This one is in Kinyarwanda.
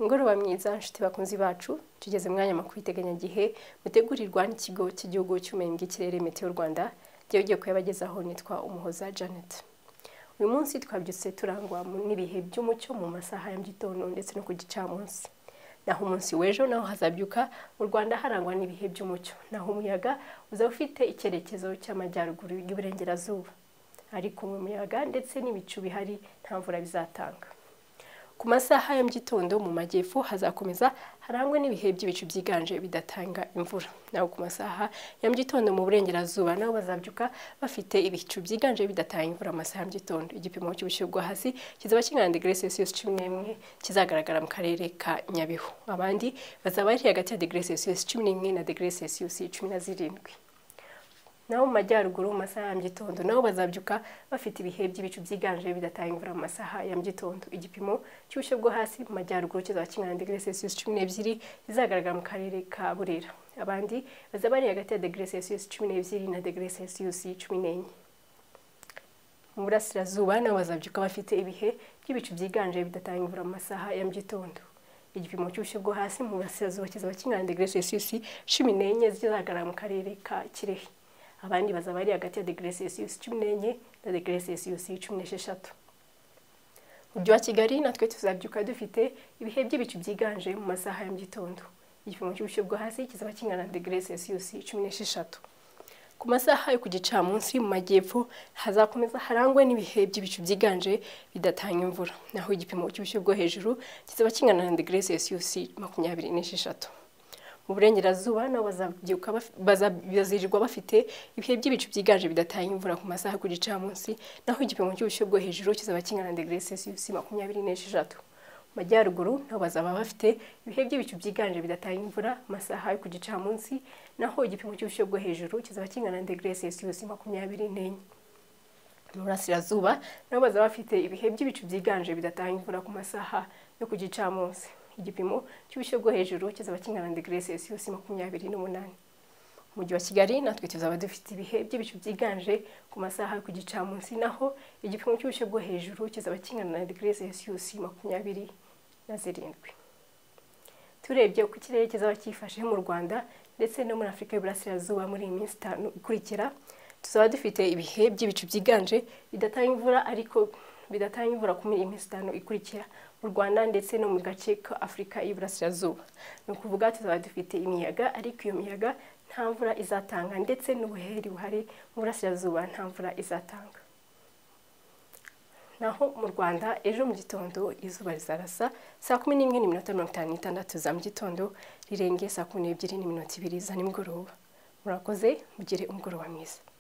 Ngoroba mwiza nshuti bakunzi bacu tugeze mwanya makuru iteganyagihe mutegurirwa n'ikigo cy'igihugu cy'ubumenyi bw'ikirere Meteorology Rwanda giye kuyabagezaho nitwa Umuhoza Janet. Uyu munsi twabyutse turangwa n'ibihe by'umucyo mu masaha ya mugitondo ndetse no ku gicamunsi. Naho umunsi w'ejo naho hazabyuka mu Rwanda harangwa n'ibihe by'umucyo, naho umuyaga uzaba ufite icyerekezo cy'amajyaruguru y'uburengerazuba, ariko mu muyaga ndetse n'ibicu bihari nta mvura bizatanga. Ku masaha ya mugitondo mu majyepfo hazakomeza harangwe n'ibihe by'ibicu byiganje bidatanga imvura, naho ku masaha ya mugitondo mu burengerazuba naho bazabyuka bafite ibicu byiganje bidatanga imvura mu masaha ya mugitondo. Igipimo cy'ubushyuhe bwo hasi kizaba kingana na degrees Celsius 11 kizagaragara mu karere ka Nyabihu, abandi bazaba ari hagati ya degrees Celsius 11 na degrees Celsius 17. Naho mu majyaruguru mu masaha ya mugitondo naho bazabyuka bafite ibihe by'ibicu byiganje bidatanga imvura mu masaha ya mugitondo. Igipimo cy'ubushyuhe bwo hasi mu majyaruguru kizaba kingana na degrees Celsius 12 bizagaragara mu karere ka Burera, abandi bazaba ari hagati ya degrees Celsius 12 na degrees Celsius 14. Mu burasirazuba naho bazabyuka bafite ibihe by'ibicu byiganje bidatanga imvura mu masaha ya mugitondo. Igipimo cy'ubushyuhe bwo hasi mu burasirazuba kizaba kingana na degrees Celsius 14 zizagaragara mu karere ka Kirehe, abandi bazaba ari hagati ya degrees Celsius 14 na degrees Celsius 16. Mujyi wa Kigali natwe tuzabyuka dufite ibihe by'ibicu byiganje mu masaha ya mugitondo. Igipimo cy'ubushyuhe bwo hasi kizaba kingana na degrees Celsius 16. Ku masaha yo ku gicamunsi mu majyepfo hazakomeza harangwe n'ibihe by'ibicu byiganje bidatanga imvura, naho igipimo cy'ubushyuhe bwo hejuru kizaba kingana na degrees Celsius 26. Mu burengerazuba naho bazirirwa bafite ibihe by'ibicu byiganje bidatanga imvura ku masaha ku gicamunsi, naho igipimo cy'ubushyuhe bwo hejuru kizaba kingana na degrees Celsius 26. Mu majyaruguru naho bazaba bafite ibihe by'ibicu byiganje bidatanga imvura mu masaha yo ku gicamunsi, naho igipimo cy'ubushyuhe bwo hejuru kizaba kingana na degrees Celsius 24. Mu burasirazuba naho bazaba bafite ibihe by'ibicu byiganje bidatanga imvura ku masaha yo ku gicamunsi. Igipimo cy'ubushyuhe bwo hejuru kizaba kingana na degrees Celsius 28. Mujyi wa Kigali natwe tuzaba dufite ibihe by'ibicu byiganje ku masaha ku gicamunsi, naho igipimo cy'ubushyuhe bwo hejuru kizaba kingana na degrees Celsius 27. Turebye uko ikirere kizaba cyifashe mu Rwanda ndetse no muri Afurika y'Uburasirazuba muri iyi minsi 5 ikurikira, tuzaba dufite ibihe by'ibicu byiganje bidatanga imvura, ariko bidatanga imvura ku minsi 5 ikurikira mu Rwanda ndetse no mu gace ka Afurika y'Uburasirazuba. No kuvuga tuzaba dufite imiyaga, ariko iyo miyaga nta mvura izatanga, ndetse n'ubuheri buhari mu burasirazuba nta mvura izatanga. Naho mu Rwanda ejo mu gitondo izuba rizarasa saa 11:56 za mu gitondo rirenge saa 12:02 za nimugoroba. Murakoze, mugire umugoroba mwiza.